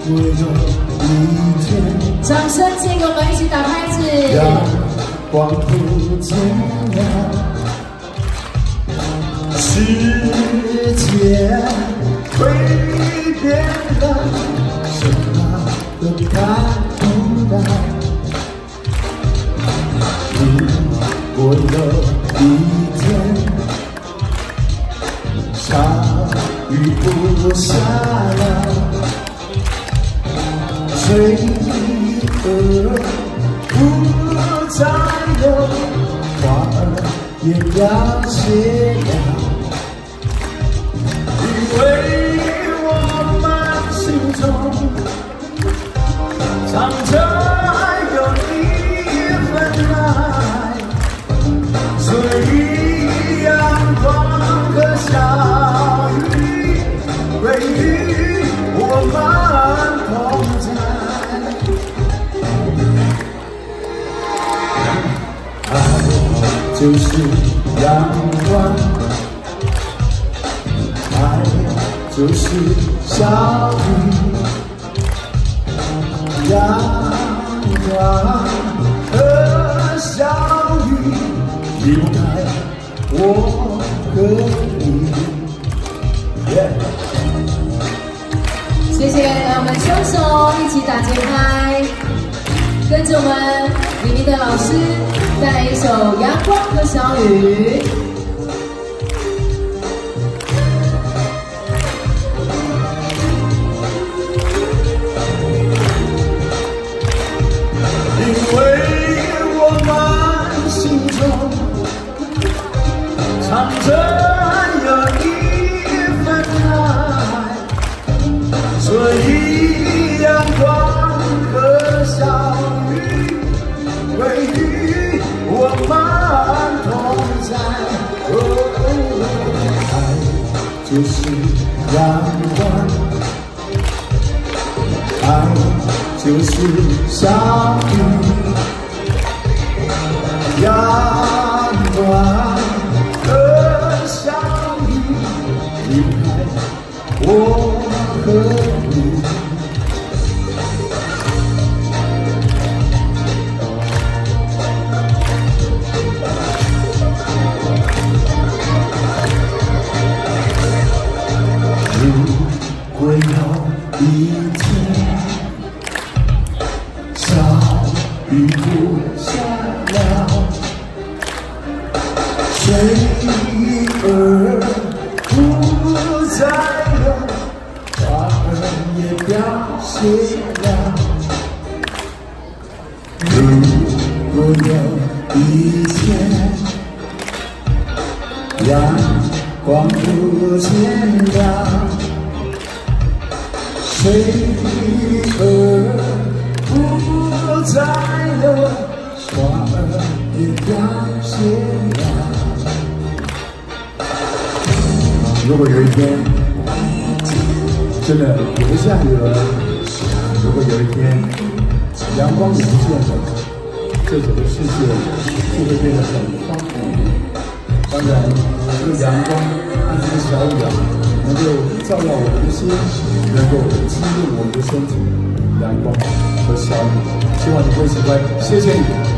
我有一天， 掌声请给我们一起打拍子。 阳光不见了，世界会变了，什么都看不到。如果有一天，下雨不下了，水儿不再有，花儿也凋谢了，因为我们心中藏着有一份爱，所以阳光和小雨会与我们同在。爱就是阳光，爱就是小雨，阳光和小雨离不开我和你。 谢谢，让我们双手一起打节拍，跟着我们李明德老师带来一首《阳光和小雨》。 因为我们心中藏着有一份爱，所以阳光和小雨会与我们同在。爱就是阳光，爱就是小雨，阳光和小雨离不开我和你。如果有一天，小雨不下了，水儿不再有，花儿也凋谢了。如果有一天，阳光不见了，水儿不再有，花儿也凋谢了。如果有一天真的也不下雨了，如果有一天阳光也不见了，这整个世界就会变得很荒芜。当然，这个阳光和这个小雨啊，能够照耀我们的心，能够激励我们的身体。阳光和小雨，希望你会喜欢，谢谢你。